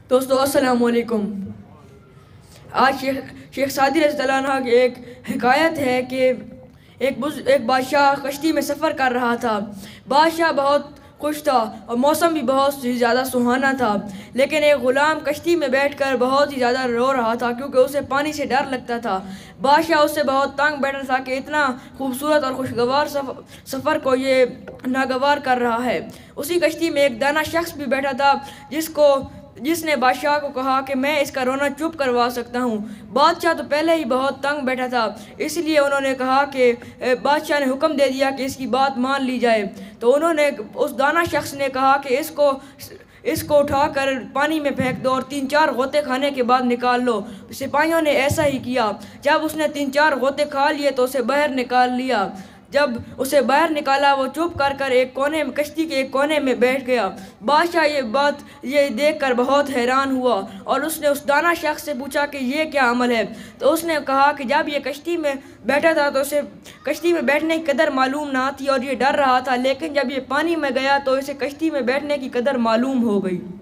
دوستو السلام علیکم۔ آج شیخ سعدی رضی اللہ عنہ کی ایک حکایت ہے کہ ایک بادشاہ کشتی میں سفر کر رہا تھا۔ بادشاہ بہت خوش تھا اور موسم بھی بہت زیادہ سہانا تھا، لیکن ایک غلام کشتی میں بیٹھ کر بہت ہی زیادہ رو رہا تھا کیونکہ اسے پانی سے ڈر لگتا تھا۔ بادشاہ اس سے بہت تنگ بیٹھا تھا کہ اتنا خوبصورت اور خوشگوار سفر کو یہ ناگوار کر رہا ہے۔ اسی کشتی میں ایک دانا شخص بھی بیٹھا تھا جس نے بادشاہ کو کہا کہ میں اس کا رونا چپ کروا سکتا ہوں۔ بادشاہ تو پہلے ہی بہت تنگ بیٹھا تھا، اس لیے انہوں نے کہا کہ بادشاہ نے حکم دے دیا کہ اس کی بات مان لی جائے۔ تو اس دانا شخص نے کہا کہ اس کو اٹھا کر پانی میں پھینک دو اور 3-4 غوطے کھانے کے بعد نکال لو۔ سپاہیوں نے ایسا ہی کیا۔ جب اس نے 3-4 غوطے کھا لیے تو اسے باہر نکال لیا۔ جب اسے باہر نکالا وہ چپ کر کشتی کے ایک کونے میں بیٹھ گیا۔ بادشاہ یہ دیکھ کر بہت حیران ہوا اور اس نے اس دانا شخص سے پوچھا کہ یہ کیا عمل ہے؟ تو اس نے کہا کہ جب یہ کشتی میں بیٹھا تھا تو اسے کشتی میں بیٹھنے کی قدر معلوم نہ تھی اور یہ ڈر رہا تھا، لیکن جب یہ پانی میں گیا تو اسے کشتی میں بیٹھنے کی قدر معلوم ہو گئی۔